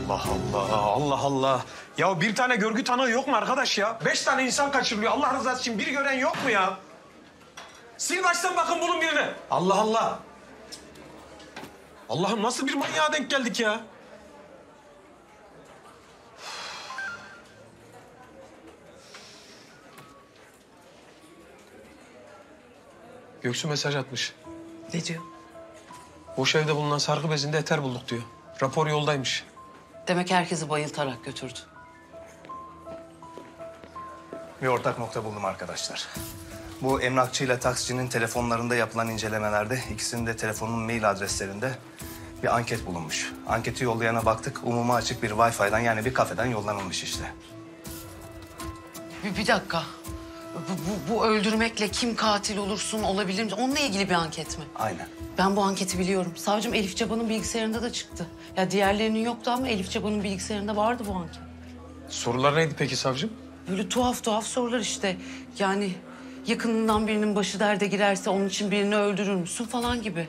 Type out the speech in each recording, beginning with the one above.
Allah Allah, Allah Allah. Ya bir tane görgü tanığı yok mu arkadaş ya? 5 tane insan kaçırılıyor. Allah rızası için biri gören yok mu ya? Sil baştan bakın bulun birini. Allah Allah. Allah'ım nasıl bir manyağa denk geldik ya? Göksu mesaj atmış. Ne diyor? Boş evde bulunan sargı bezinde eter bulduk diyor. Rapor yoldaymış. Demek herkesi bayıltarak götürdü. Bir ortak nokta buldum arkadaşlar. Bu emlakçıyla taksicinin telefonlarında yapılan incelemelerde ikisinin de telefonun mail adreslerinde bir anket bulunmuş. Anketi yollayana baktık. Umuma açık bir Wi-Fi'den yani bir kafeden yollanılmış işte. Bir dakika. Bu öldürmekle kim katil olursun olabilir mi? Onunla ilgili bir anket mi? Aynen. Ben bu anketi biliyorum. Savcım Elif Caba'nın bilgisayarında da çıktı. Ya diğerlerinin yoktu ama Elif Caba'nın bilgisayarında vardı bu anket. Sorular neydi peki savcım? Böyle tuhaf sorular işte. Yani yakınından birinin başı derde girerse onun için birini öldürür müsün falan gibi.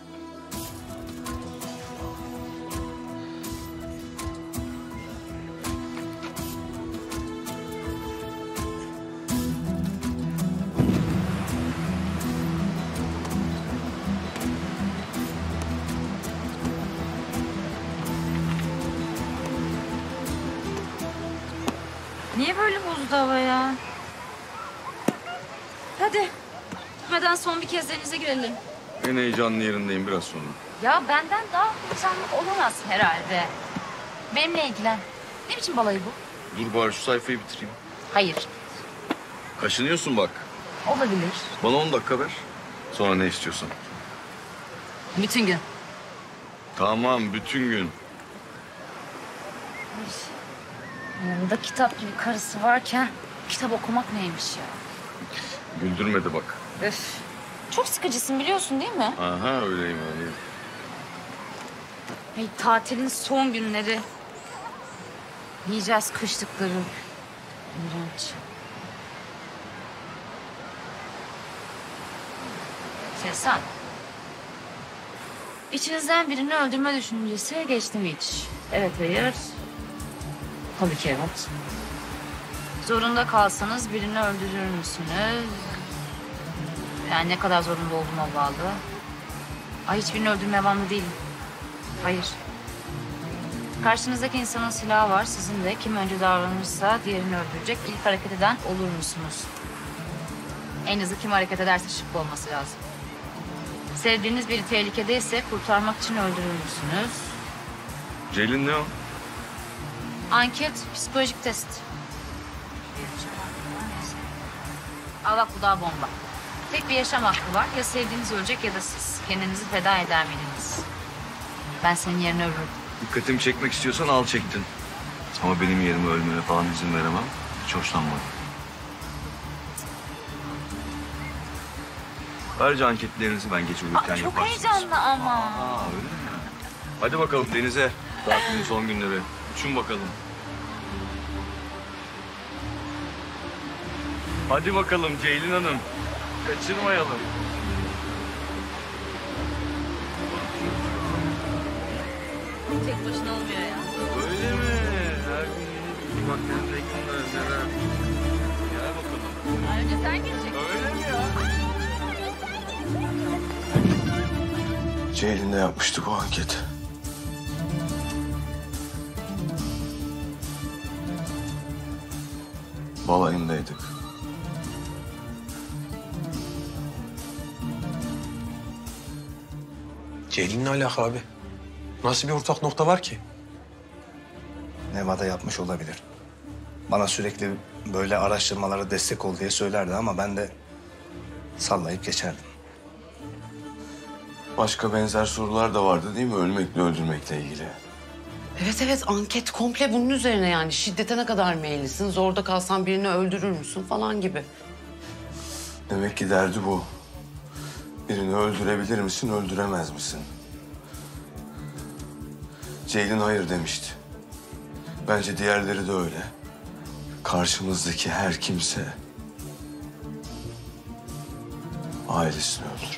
Niye böyle bozdu hava ya? Hadi. Gitmeden son bir kez denize girelim. En heyecanlı yerindeyim biraz sonra. Ya benden daha heyecanlı olamaz herhalde. Benimle ilgilen. Ne biçim balayı bu? Dur bari şu sayfayı bitireyim. Hayır. Kaşınıyorsun bak. Olabilir. Bana 10 dakika ver. Sonra ne istiyorsan. Bütün gün. Tamam, bütün gün. Yanında kitap gibi karısı varken kitap okumak neymiş ya? Güldürmedi bak. Öf. Çok sıkıcısın biliyorsun değil mi? Aha, öyleyim öyleyim. Ay, tatilin son günleri. Yiyeceğiz kışlıkları. İğrenç. Sen. İçinizden birini öldürme düşüncesi geçti mi hiç? Evet, hayır. Tabii ki evet. Zorunda kalsanız birini öldürür müsünüz? Yani ne kadar zorunda olduğuma bağlı. Ay, hiçbirini öldürmeye bağımlı değilim. Hayır. Karşınızdaki insanın silahı var. Sizin de kim önce davranırsa diğerini öldürecek ilk hareket eden olur musunuz? En hızlı kim hareket ederse şık olması lazım. Sevdiğiniz biri tehlikedeyse kurtarmak için öldürür müsünüz? Ceylin ne o? Anket, psikolojik test. Al bak, bu daha bomba. Tek bir yaşam hakkı var. Ya sevdiğiniz ölecek ya da siz. Kendinizi feda eder miydiniz? Ben senin yerine ölürüm. Dikkatimi çekmek istiyorsan al çektin. Ama benim yerime ölmene falan izin veremem. Hiç hoşlanmadım. Ayrıca anketlerinizi ben geç uyurken Çok yaparsınız. heyecanlı ama. Aa, öyle mi? Hadi bakalım denize. Tatilin son günleri. Uçun bakalım. Hadi bakalım Ceylin Hanım. Kaçırmayalım. Tek başına olmuyor ya. Öyle mi? Her gün yeni bir bak ne renkler neler. Gel bakalım. Önce sen geleceksin. Öyle mi ya? Ceylin'de yapmıştık o anketi. Balayındaydık. Ceylin'le alakalı abi. Nasıl bir ortak nokta var ki? Nevada yapmış olabilir. Bana sürekli böyle araştırmalara destek ol diye söylerdi ama ben de sallayıp geçerdim. Başka benzer sorular da vardı değil mi? Ölmekle öldürmekle ilgili. Evet anket komple bunun üzerine yani. Şiddete ne kadar meyillisin, zorda kalsan birini öldürür müsün falan gibi. Demek ki derdi bu. Birini öldürebilir misin, öldüremez misin? Ceylin hayır demişti. Bence diğerleri de öyle. Karşımızdaki her kimse ailesini öldürmüş.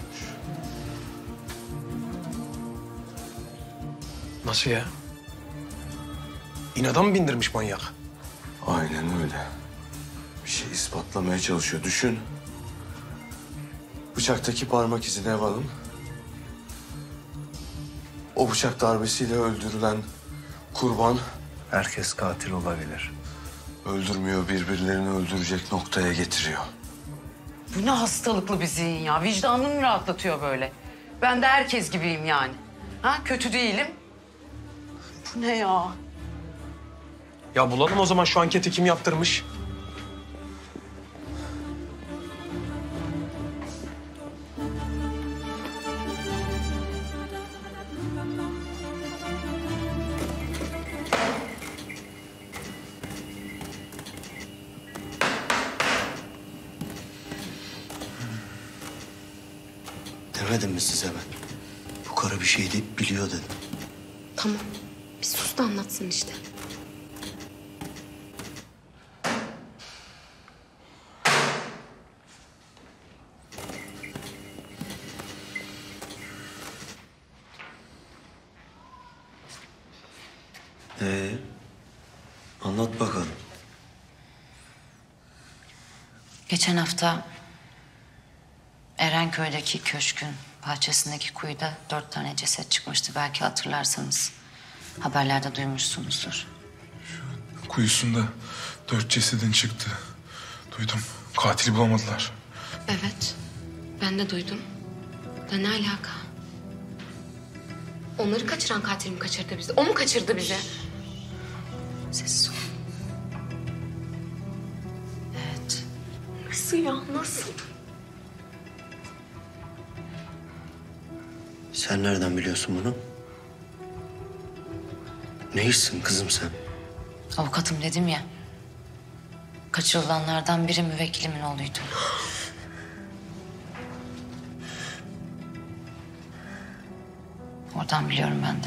Nasıl ya? İnada mı bindirmiş manyak? Aynen öyle. Bir şey ispatlamaya çalışıyor. Düşün. Bıçaktaki parmak izini ev alın. O bıçak darbesiyle öldürülen kurban Herkes katil olabilir. öldürmüyor, birbirlerini öldürecek noktaya getiriyor. Bu ne hastalıklı bir zihin ya. Vicdanını rahatlatıyor böyle. Ben de herkes gibiyim yani. Ha, kötü değilim. Bu ne ya? Ya bulalım o zaman şu anketi kim yaptırmış? Demedim mi size ben? Bu karı bir şey deyip biliyor dedim. Tamam. Bir sus da anlatsın işte. Anlat bakalım. Geçen hafta Erenköy'deki köşkün bahçesindeki kuyuda 4 tane ceset çıkmıştı. Belki hatırlarsanız. Haberlerde duymuşsunuzdur. Kuyusunda 4 cesedin çıktı. Duydum. Katili bulamadılar. Evet. Ben de duydum. Da ne alaka? Onları kaçıran katil mi kaçırdı bizi? O mu kaçırdı bizi? Sessiz ol. Evet. Nasıl ya? Nasıl? Sen nereden biliyorsun bunu? Ne işsin kızım sen? Avukatım dedim ya. Kaçırılanlardan biri müvekkilimin oğluydu. Oradan biliyorum ben de.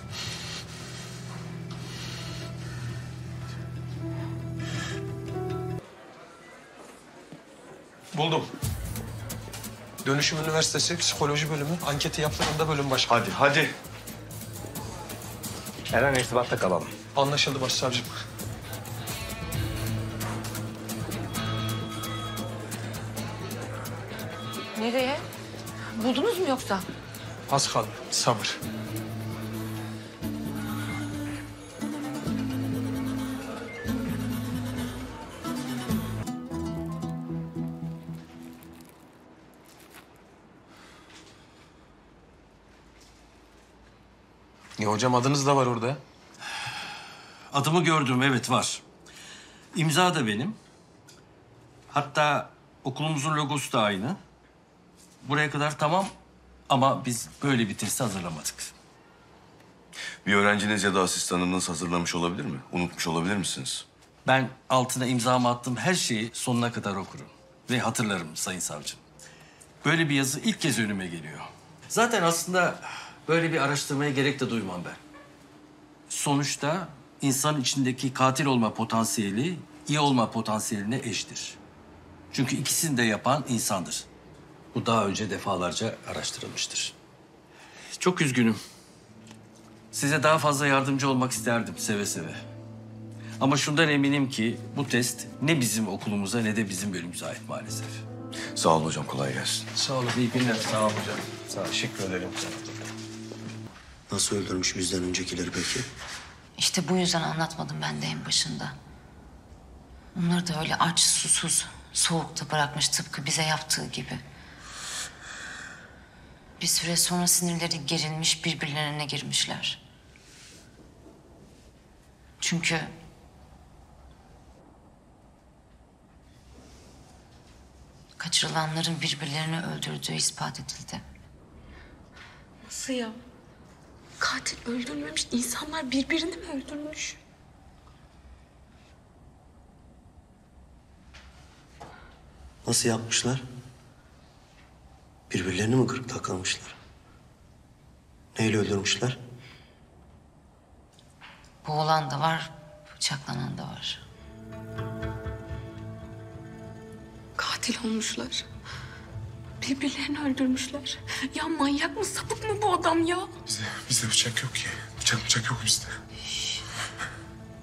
Buldum. Dönüşüm Üniversitesi Psikoloji Bölümü, anketi yaptığında bölüm başkanı. Hadi. Eren irtibatta kalalım. Anlaşıldı başsavcım. Nereye? Buldunuz mu yoksa? Az kaldı, sabır. Ya hocam adınız da var orada. Adımı gördüm, evet var. İmza da benim. Hatta okulumuzun logosu da aynı. Buraya kadar tamam ama biz böyle bir testi hazırlamadık. Bir öğrenciniz ya da asistanınız hazırlamış olabilir mi? Unutmuş olabilir misiniz? Ben altına imzamı attığım her şeyi sonuna kadar okurum. Ve hatırlarım Sayın Savcım. Böyle bir yazı ilk kez önüme geliyor. Zaten aslında böyle bir araştırmaya gerek de duymam ben. Sonuçta insan içindeki katil olma potansiyeli iyi olma potansiyeline eşdir. Çünkü ikisini de yapan insandır. Bu daha önce defalarca araştırılmıştır. Çok üzgünüm. Size daha fazla yardımcı olmak isterdim seve seve. Ama şundan eminim ki bu test ne bizim okulumuza ne de bizim bölümümüze ait maalesef. Sağ olun hocam, kolay gelsin. Sağ olun, iyi günler. Sağ olun hocam. Sağ olun, teşekkür ederim. Nasıl öldürmüş bizden öncekileri peki? İşte bu yüzden anlatmadım ben de en başında. Onları da öyle aç, susuz, soğukta bırakmış tıpkı bize yaptığı gibi. Bir süre sonra sinirleri gerilmiş, birbirlerine girmişler. Çünkü kaçırılanların birbirlerini öldürdüğü ispat edildi. Nasıl ya? Katil öldürmemiş, insanlar birbirini mi öldürmüş? Nasıl yapmışlar? Birbirlerini mi gırtlaklamışlar? Neyle öldürmüşler? Boğulan da var, bıçaklanan da var. Katil olmuşlar. Birbirlerini öldürmüşler. Ya manyak mı, sapık mı bu adam ya? Bizde bıçak yok ki. Bıçak yok bizde.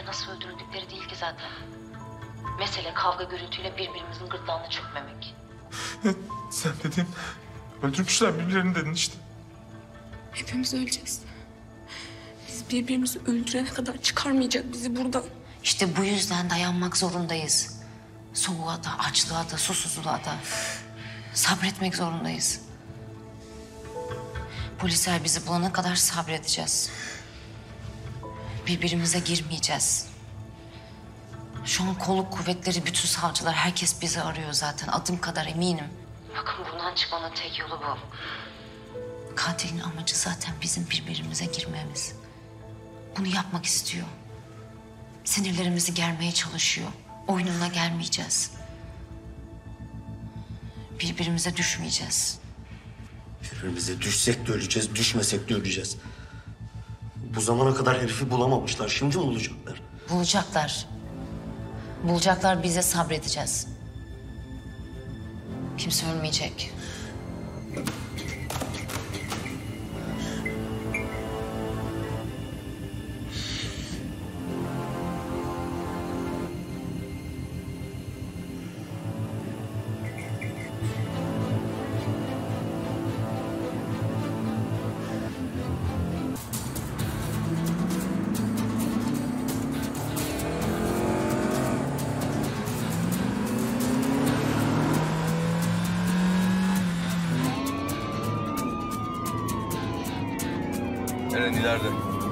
nasıl öldürüldükleri değil ki zaten. Mesele kavga gürültüyle birbirimizin gırtlağına çökmemek. Ya sen dedin, öldürmüşler birbirlerini dedin işte. Hepimiz öleceğiz. Biz birbirimizi öldürene kadar çıkarmayacak bizi buradan. İşte bu yüzden dayanmak zorundayız. Soğuğa da, açlığa da, susuzluğa da. Sabretmek zorundayız. Polisler bizi bulana kadar sabredeceğiz. Birbirimize girmeyeceğiz. Şu an kolluk kuvvetleri, bütün savcılar, herkes bizi arıyor zaten. Adım kadar eminim. Bakın bundan çıkmanın tek yolu bu. Katilin amacı zaten bizim birbirimize girmemiz. Bunu yapmak istiyor. Sinirlerimizi germeye çalışıyor. Oyununa gelmeyeceğiz. Birbirimize düşmeyeceğiz. Birbirimize düşsek de öleceğiz, düşmesek de öleceğiz. Bu zamana kadar herifi bulamamışlar. Şimdi mi bulacaklar? Bulacaklar. Bulacaklar, bize sabredeceğiz. Kimse ölmeyecek. Eren ileride.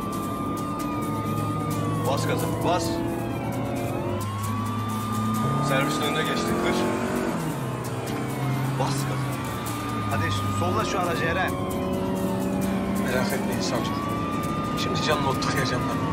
Bas gaza, bas. Servisin önüne geçtik, kır. Bas gaza. Hadi solla şu aracı Eren. Merak etmeyin savcım. Şimdi canını oturtacağım ben.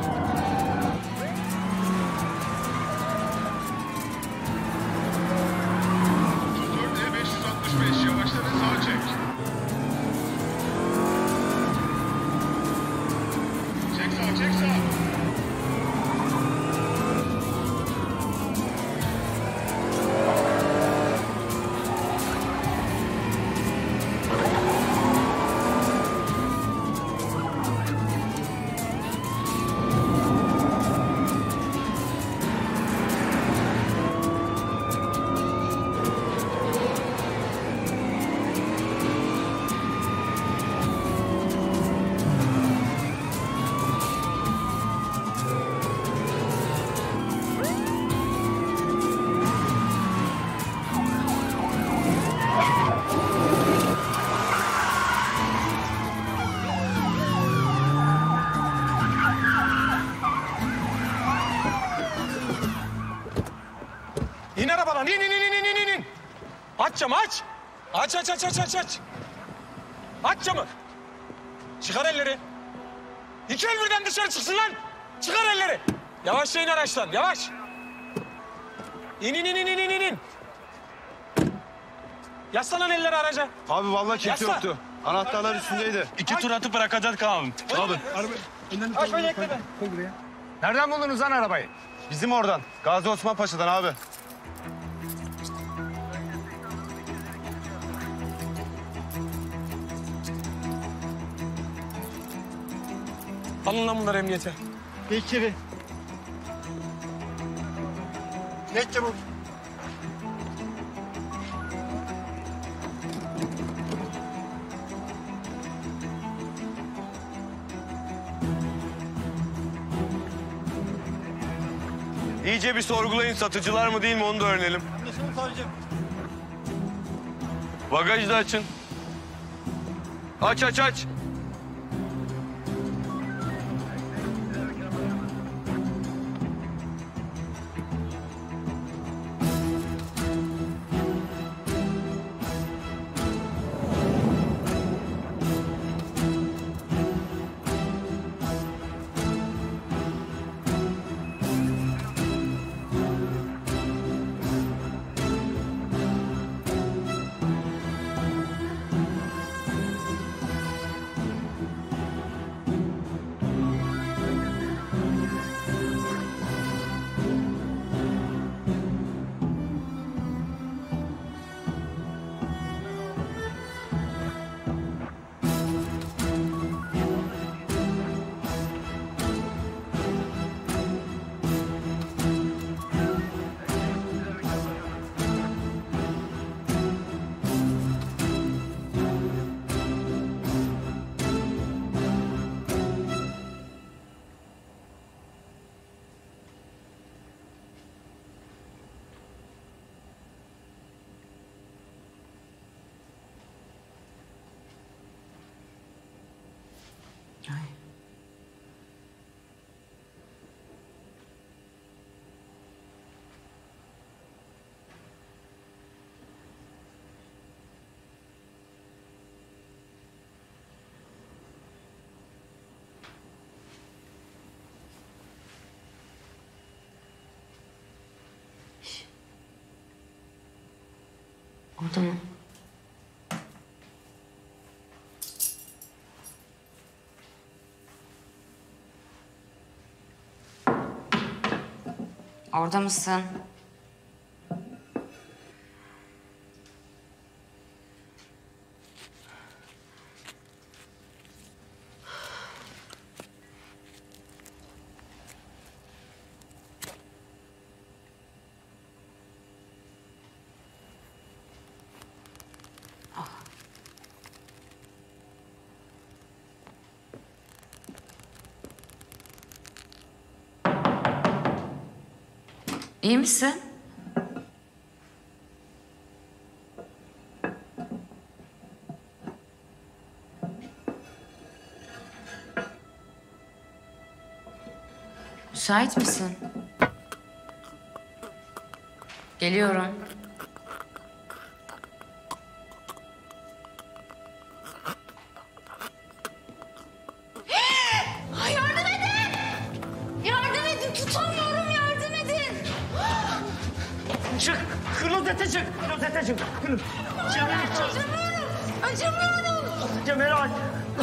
İn arabadan, in. Aç camı, aç. Aç. Aç camı. Çıkar elleri. İki el birden dışarı çıksın lan. Çıkar elleri. Yavaşça in araçtan, yavaş. İn. Yaslan lan elleri araca. Abi vallahi kimse Yasla. yoktu. Anahtarlar üstündeydi. 2 tur atıp bırakacak abi. Abi. Aç beni ekleme. Nereden buldunuz lan arabayı? Bizim oradan. Gazi Osman Paşa'dan abi. Alın lan bunları emniyete. Geç içeri. Geç çabuk. İyice bir sorgulayın, satıcılar mı değil mi onu da öğrenelim. Bagajı da açın. Aç. Kubilay. Orada mı? Orada mısın? İyi misin? Müsait misin? Geliyorum. Yardım edin! Yardım edin! Tutamıyorum, yardım edin! Çık! Klozete çık! Klozete çık! Acımıyorum! Acımıyorum! Cemil aç!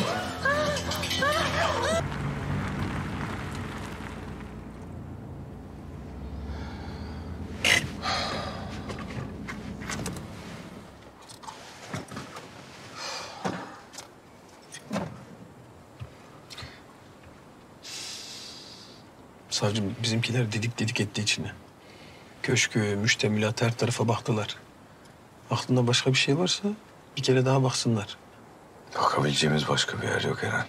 Savcım bizimkiler didik didik etti içine. Köşkü, müştemilat her tarafa baktılar. Aklında başka bir şey varsa bir kere daha baksınlar. Bakabileceğimiz başka bir yer yok Eren.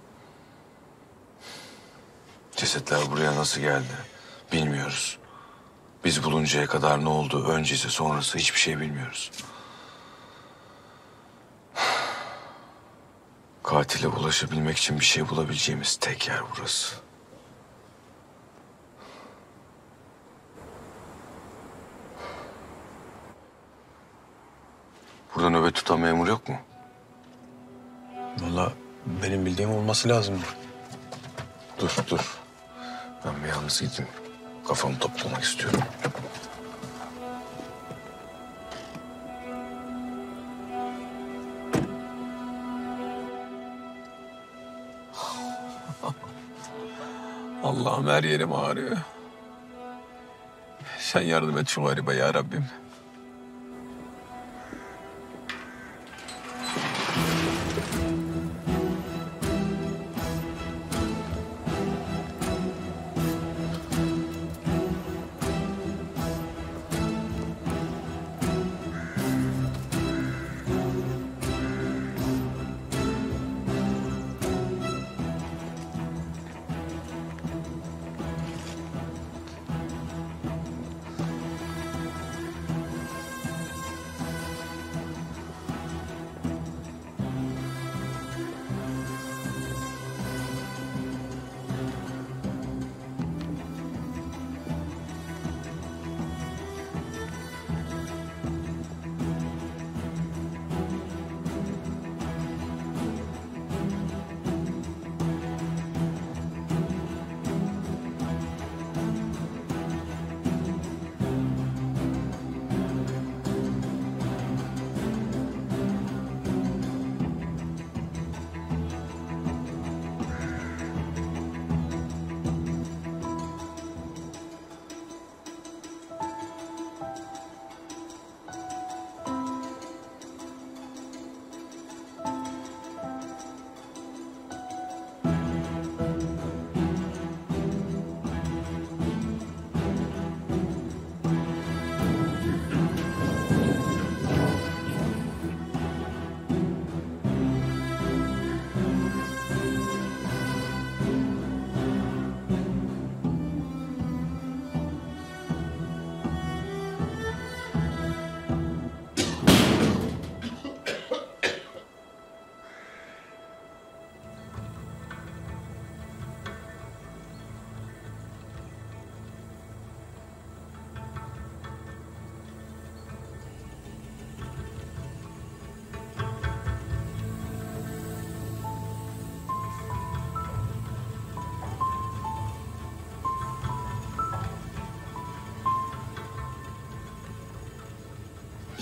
Cesetler buraya nasıl geldi bilmiyoruz. Biz buluncaya kadar ne oldu, öncesi sonrası hiçbir şey bilmiyoruz. Katile ulaşabilmek için bir şey bulabileceğimiz tek yer burası. Burada nöbet tutan memur yok mu? Vallahi benim bildiğim olması lazım. Dur. Ben bir yalnız gideyim. Kafamı toplamak istiyorum. Allah'ım her yerim ağrıyor. Sen yardım et şu garibe ya Rabbim.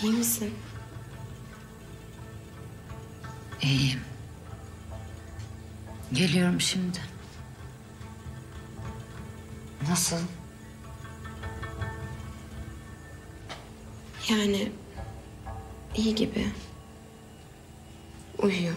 İyi misin? İyiyim. Geliyorum şimdi. Nasıl? Yani iyi gibi. Uyuyor.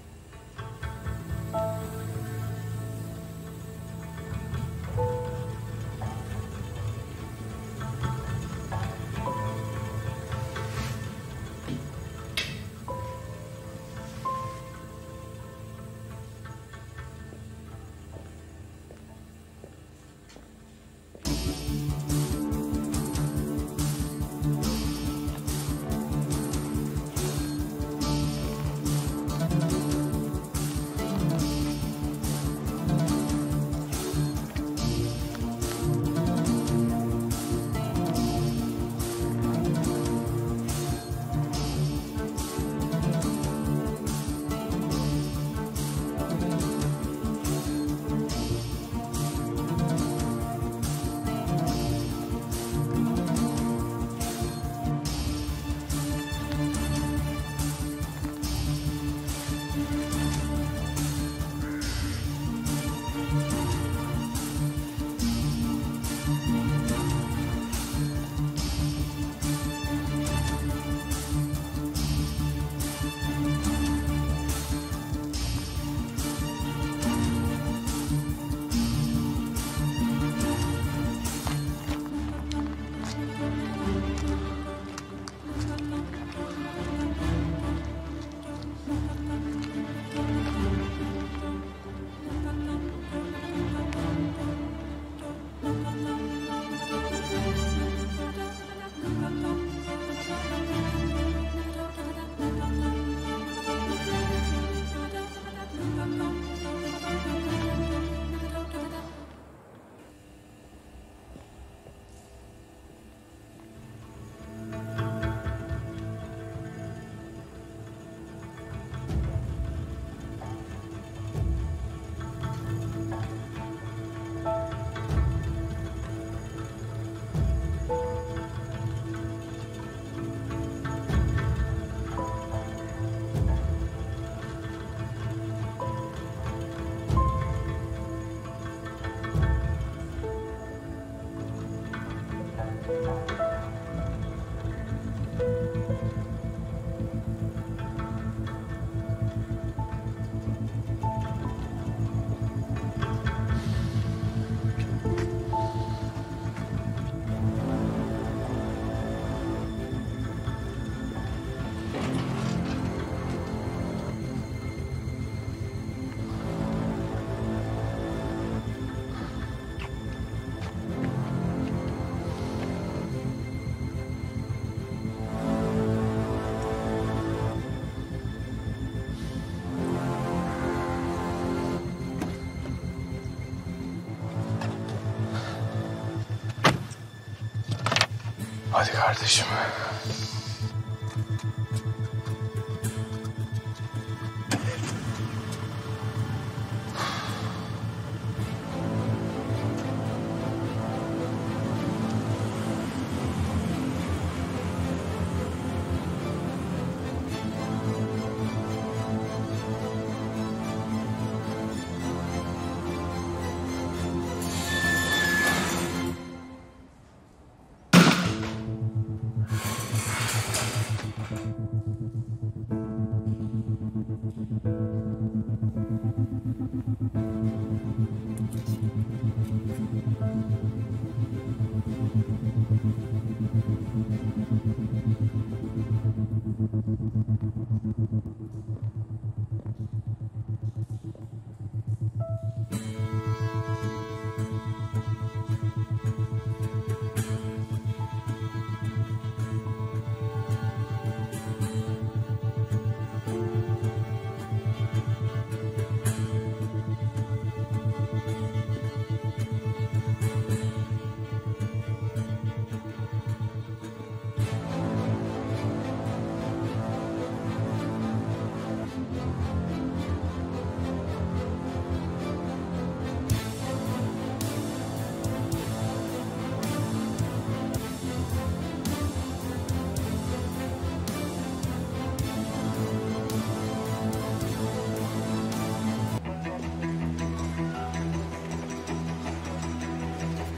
Hadi kardeşim.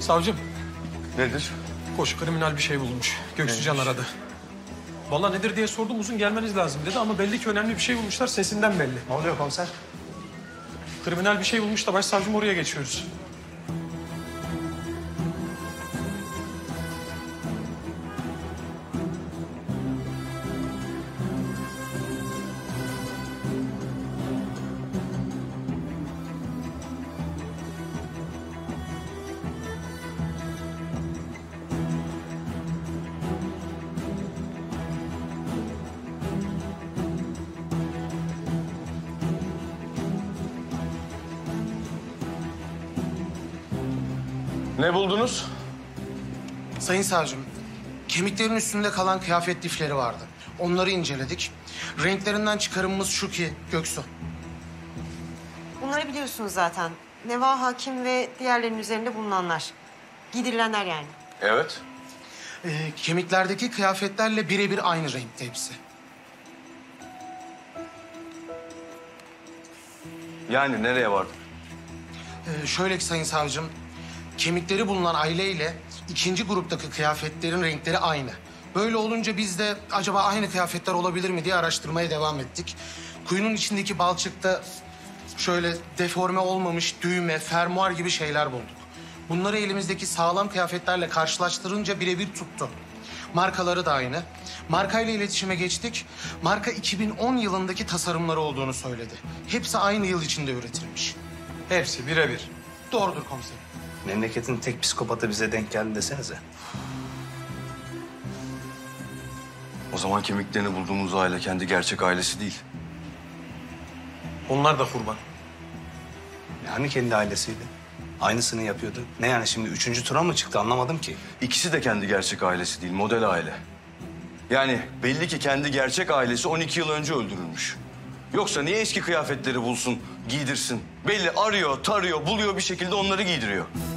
Savcım, Nedir? koş kriminal bir şey bulmuş. Göksucan aradı. Vallahi nedir diye sordum, uzun gelmeniz lazım dedi ama belli ki önemli bir şey bulmuşlar, sesinden belli. Ne oluyor komiser? Kriminal bir şey bulmuş da başsavcım oraya geçiyoruz. Ne buldunuz? Sayın savcım, kemiklerin üstünde kalan kıyafet lifleri vardı. Onları inceledik. Renklerinden çıkarımımız şu ki Göksu. Bunları biliyorsunuz zaten. Neva Hakim ve diğerlerinin üzerinde bulunanlar. Giydirilenler yani. Evet. Kemiklerdeki kıyafetlerle birebir aynı renkte hepsi. Yani nereye vardık? Şöyle ki sayın savcım, kemikleri bulunan aileyle ikinci gruptaki kıyafetlerin renkleri aynı. Böyle olunca biz de acaba aynı kıyafetler olabilir mi diye araştırmaya devam ettik. Kuyunun içindeki balçıkta şöyle deforme olmamış düğme, fermuar gibi şeyler bulduk. Bunları elimizdeki sağlam kıyafetlerle karşılaştırınca birebir tuttu. Markaları da aynı. Markayla iletişime geçtik. Marka 2010 yılındaki tasarımları olduğunu söyledi. Hepsi aynı yıl içinde üretilmiş. Hepsi birebir. Doğrudur komiserim. Memleketin tek psikopatı bize denk geldi desenize. O zaman kemiklerini bulduğumuz aile kendi gerçek ailesi değil. Onlar da kurban. Yani kendi ailesiydi. Aynısını yapıyordu. Ne yani şimdi üçüncü tura mı çıktı anlamadım ki. İkisi de kendi gerçek ailesi değil, model aile. Yani belli ki kendi gerçek ailesi 12 yıl önce öldürülmüş. Yoksa niye eski kıyafetleri bulsun, giydirsin? Belli arıyor, tarıyor, buluyor bir şekilde onları giydiriyor.